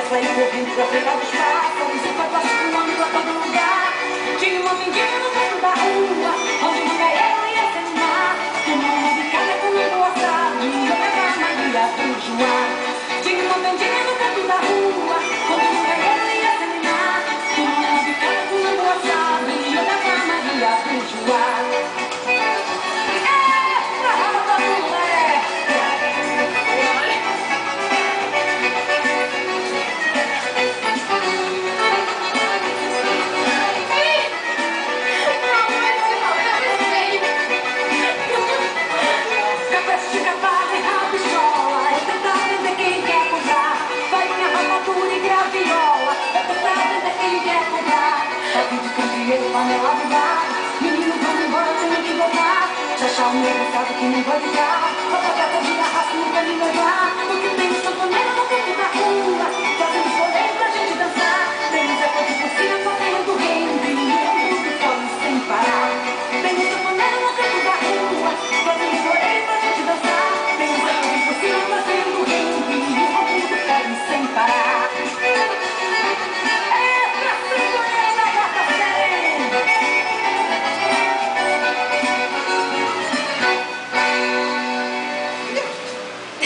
saí correndo pra pegar os pássaros e foi passando pra todo lugar. Tinha uma vendinha no canto da rua, onde uma gaiola ia se animar. Uma bicada com limão assado e outra pra Maria do Joá. Tinha uma vendinha no canto da rua, onde uma gaiola ia se animar. Uma bicada com limão assado e outra pra Maria do Joá. Panela do bar, menino, vamos embora, tenho que voltar. Já o meu gostado que não vai ligar. Vou pagar a garrafa, nunca me levar. O que tem